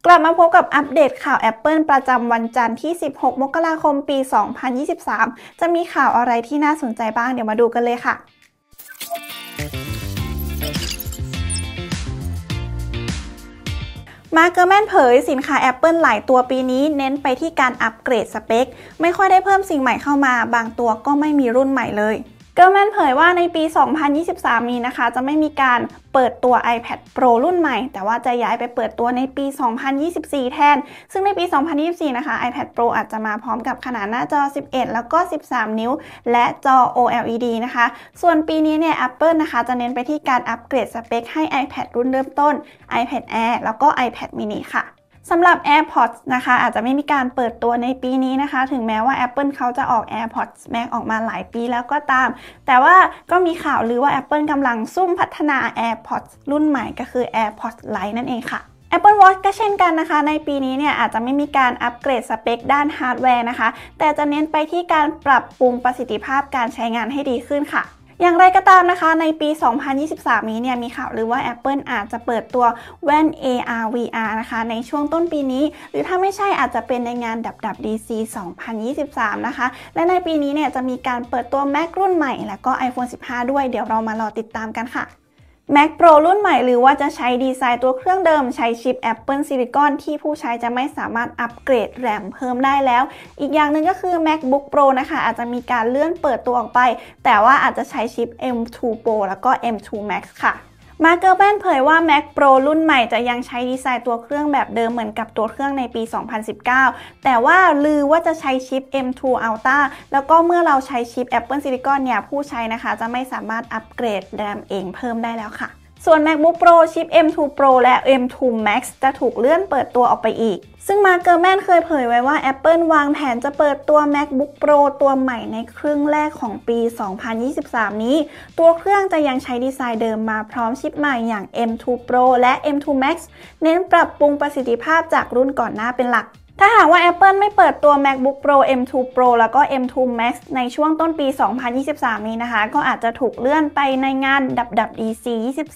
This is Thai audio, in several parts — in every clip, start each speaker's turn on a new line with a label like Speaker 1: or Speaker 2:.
Speaker 1: กลับมาพบกับอัปเดตข่าว Apple ประจำวันจันทร์ที่ 16 มกราคม ปี 2023 จะมีข่าวอะไรที่น่าสนใจบ้างเดี๋ยวมาดูกันเลยค่ะมาร์ค เกอร์แมนเผยสินค้า Apple หลายตัวปีนี้เน้นไปที่การอัปเกรดสเปคไม่ค่อยได้เพิ่มสิ่งใหม่เข้ามาบางตัวก็ไม่มีรุ่นใหม่เลยเกอร์แมนเผยว่าในปี 2023 นี้นะคะจะไม่มีการเปิดตัว iPad Pro รุ่นใหม่แต่ว่าจะย้ายไปเปิดตัวในปี 2024 แทนซึ่งในปี 2024 นะคะ iPad Pro อาจจะมาพร้อมกับขนาดหน้าจอ 11 แล้วก็ 13 นิ้วและจอ OLED นะคะส่วนปีนี้เนี่ย Apple นะคะจะเน้นไปที่การอัปเกรดสเปคให้ iPad รุ่นเริ่มต้น iPad Air แล้วก็ iPad mini ค่ะสำหรับ AirPods นะคะอาจจะไม่มีการเปิดตัวในปีนี้นะคะถึงแม้ว่า Apple เขาจะออก AirPods Max ออกมาหลายปีแล้วก็ตามแต่ว่าก็มีข่าวลือว่า Apple กำลังซุ่มพัฒนา AirPods รุ่นใหม่ก็คือ AirPods Lite นั่นเองค่ะ Apple Watch ก็เช่นกันนะคะในปีนี้เนี่ยอาจจะไม่มีการอัปเกรดสเปคด้านฮาร์ดแวร์นะคะแต่จะเน้นไปที่การปรับปรุงประสิทธิภาพการใช้งานให้ดีขึ้นค่ะอย่างไรก็ตามนะคะในปี 2023 นี้เนี่ยมีข่าวหรือว่า Apple อาจจะเปิดตัวแว่น AR VR นะคะในช่วงต้นปีนี้หรือถ้าไม่ใช่อาจจะเป็นในงาน WWDC 2023 นะคะและในปีนี้เนี่ยจะมีการเปิดตัว Mac รุ่นใหม่และก็ iPhone 15 ด้วยเดี๋ยวเรามารอติดตามกันค่ะMac Pro รุ่นใหม่หรือว่าจะใช้ดีไซน์ตัวเครื่องเดิมใช้ชิป Apple Silicon ที่ผู้ใช้จะไม่สามารถอัปเกรดแรมเพิ่มได้แล้วอีกอย่างหนึ่งก็คือ MacBook Pro นะคะอาจจะมีการเลื่อนเปิดตัวออกไปแต่ว่าอาจจะใช้ชิป M2 Pro แล้วก็ M2 Max ค่ะมาร์ค เกอร์แมนเผยว่า Mac Pro รุ่นใหม่จะยังใช้ดีไซน์ตัวเครื่องแบบเดิมเหมือนกับตัวเครื่องในปี 2019 แต่ว่าลือว่าจะใช้ชิป M2 Ultra แล้วก็เมื่อเราใช้ชิป Apple Silicon เนี่ยผู้ใช้นะคะจะไม่สามารถอัปเกรดแรมเองเพิ่มได้แล้วค่ะส่วน MacBook Pro ชิป M2 Pro และ M2 Max จะถูกเลื่อนเปิดตัวออกไปอีกซึ่งมาร์ค เกอร์แมนเคยเผยไว้ว่า Apple วางแผนจะเปิดตัว MacBook Pro ตัวใหม่ในครึ่งแรกของปี 2023 นี้ตัวเครื่องจะยังใช้ดีไซน์เดิมมาพร้อมชิปใหม่อย่าง M2 Pro และ M2 Max เน้นปรับปรุงประสิทธิภาพจากรุ่นก่อนหน้าเป็นหลักถ้าหากว่า Apple ไม่เปิดตัว MacBook Pro M2 Pro แล้วก็ M2 Max ในช่วงต้นปี 2023 นี้นะคะก็อาจจะถูกเลื่อนไปในงาน WWDC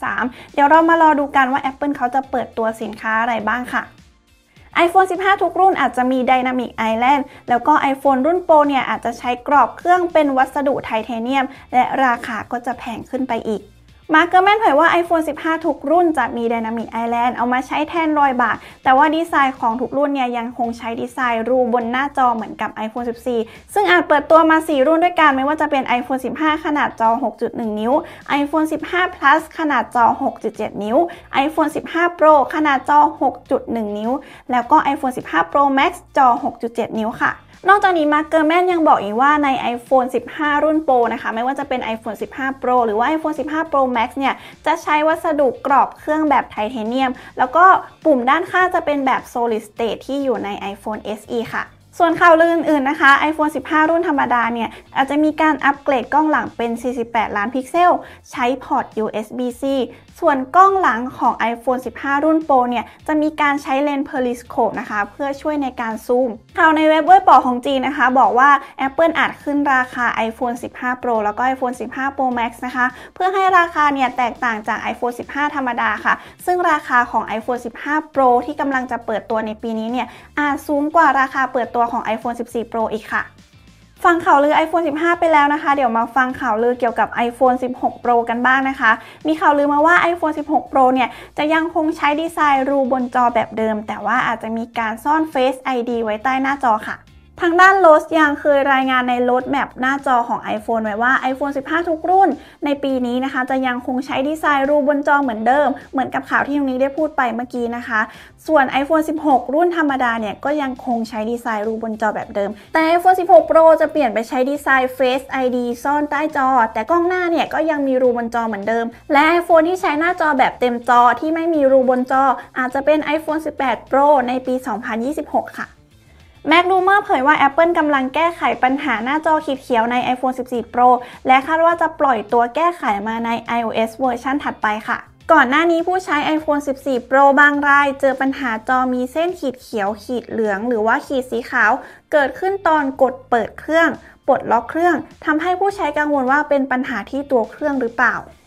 Speaker 1: 23 เดี๋ยวเรามารอดูกันว่า Apple เขาจะเปิดตัวสินค้าอะไรบ้างค่ะ iPhone 15 ทุกรุ่นอาจจะมี Dynamic Island แล้วก็ iPhone รุ่น Pro เนี่ยอาจจะใช้กรอบเครื่องเป็นวัสดุไทเทเนียมและราคาก็จะแพงขึ้นไปอีกมาร์ค เกอร์แมนเผยว่า iPhone 15 ทุกรุ่นจะมี Dynamic Island เอามาใช้แทนรอยบากแต่ว่าดีไซน์ของทุกรุ่นเนี่ยยังคงใช้ดีไซน์รูบนหน้าจอเหมือนกับ iPhone 14 ซึ่งอาจเปิดตัวมา 4 รุ่นด้วยกันไม่ว่าจะเป็น iPhone 15 ขนาดจอ 6.1 นิ้ว iPhone 15 Plus ขนาดจอ 6.7 นิ้ว iPhone 15 Pro ขนาดจอ 6.1 นิ้วแล้วก็ iPhone 15 Pro Max จอ 6.7 นิ้วค่ะนอกจากนี้มาร์ค เกอร์แมนยังบอกอีกว่าใน iPhone 15 รุ่น Pro นะคะไม่ว่าจะเป็น iPhone 15 Pro หรือว่า iPhone 15 Pro Max เนี่ยจะใช้วัสดุกรอบเครื่องแบบไทเทเนียมแล้วก็ปุ่มด้านข้างจะเป็นแบบ Solid State ที่อยู่ใน iPhone SE ค่ะส่วนข่าวลืออื่นๆนะคะ iPhone 15 รุ่นธรรมดาเนี่ยอาจจะมีการอัปเกรดกล้องหลังเป็น 48 ล้านพิกเซลใช้พอร์ต USB-C ส่วนกล้องหลังของ iPhone 15 รุ่น Pro เนี่ยจะมีการใช้เลนส์ Periscope นะคะเพื่อช่วยในการซูมข่าวในเว็บเว่ยป๋อของจีนนะคะบอกว่า Apple อาจขึ้นราคา iPhone 15 Pro แล้วก็ iPhone 15 Pro Max นะคะเพื่อให้ราคาเนี่ยแตกต่างจาก iPhone 15 ธรรมดาค่ะซึ่งราคาของ iPhone 15 Pro ที่กำลังจะเปิดตัวในปีนี้เนี่ยอาจสูงกว่าราคาเปิดตัวของ iPhone 14 Pro อีกค่ะฟังข่าวลือ iPhone 15 ไปแล้วนะคะเดี๋ยวมาฟังข่าวลือเกี่ยวกับ iPhone 16 Pro กันบ้างนะคะมีข่าวลือมาว่า iPhone 16 Pro เนี่ยจะยังคงใช้ดีไซน์รูบนจอแบบเดิมแต่ว่าอาจจะมีการซ่อน Face ID ไว้ใต้หน้าจอค่ะทางด้าน Lost ยังเคยรายงานใน Road Map หน้าจอของ iPhone ไว้ว่า iPhone 15 ทุกรุ่นในปีนี้นะคะจะยังคงใช้ดีไซน์รูบนจอเหมือนเดิมเหมือนกับข่าวที่ตรงนี้ได้พูดไปเมื่อกี้นะคะส่วน iPhone 16 รุ่นธรรมดาเนี่ยก็ยังคงใช้ดีไซน์รูบนจอแบบเดิมแต่ iPhone 16 Pro จะเปลี่ยนไปใช้ดีไซน์ Face ID ซ่อนใต้จอแต่กล้องหน้าเนี่ยก็ยังมีรูบนจอเหมือนเดิมและ iPhone ที่ใช้หน้าจอแบบเต็มจอที่ไม่มีรูบนจออาจจะเป็น iPhone 18 Pro ในปี 2026 ค่ะMac Rumor เผยว่า Apple กำลังแก้ไขปัญหาหน้าจอขีดเขียวใน iPhone 14 Pro และคาดว่าจะปล่อยตัวแก้ไขมาใน iOS เวอร์ชันถัดไปค่ะก่อนหน้านี้ผู้ใช้ iPhone 14 Pro บางรายเจอปัญหาจอมีเส้นขีดเขียวขีดเหลืองหรือว่าขีดสีขาวเกิดขึ้นตอนกดเปิดเครื่องปลดล็อกเครื่องทำให้ผู้ใช้กังวลว่าเป็นปัญหาที่ตัวเครื่องหรือเปล่า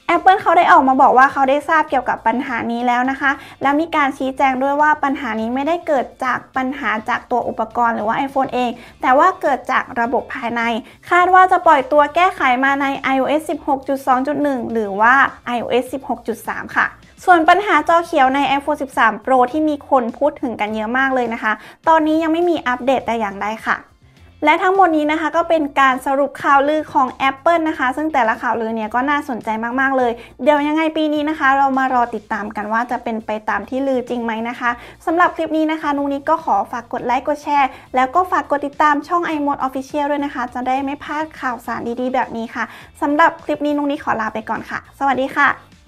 Speaker 1: Apple เขาได้ออกมาบอกว่าเขาได้ทราบเกี่ยวกับปัญหานี้แล้วนะคะและมีการชี้แจงด้วยว่าปัญหานี้ไม่ได้เกิดจากปัญหาจากตัวอุปกรณ์หรือว่า iPhone เองแต่ว่าเกิดจากระบบภายในคาดว่าจะปล่อยตัวแก้ไขมาใน iOS 16.2.1 หรือว่า iOS 16.3 ค่ะส่วนปัญหาจอเขียวใน iPhone 13 Pro ที่มีคนพูดถึงกันเยอะมากเลยนะคะตอนนี้ยังไม่มีอัปเดตแต่อย่างใดค่ะและทั้งหมดนี้นะคะก็เป็นการสรุปข่าวลือของ Apple นะคะซึ่งแต่ละข่าวลือเนี่ยก็น่าสนใจมากๆเลยเดี๋ยวยังไงปีนี้นะคะเรามารอติดตามกันว่าจะเป็นไปตามที่ลือจริงไหมนะคะสำหรับคลิปนี้นะคะนุ้งนิกก็ขอฝากกดไลค์กดแชร์แล้วก็ฝากกดติดตามช่อง iMode Official ด้วยนะคะจะได้ไม่พลาดข่าวสารดีๆแบบนี้ค่ะสำหรับคลิปนี้นุ้งนิกขอลาไปก่อนค่ะสวัสดีค่ะ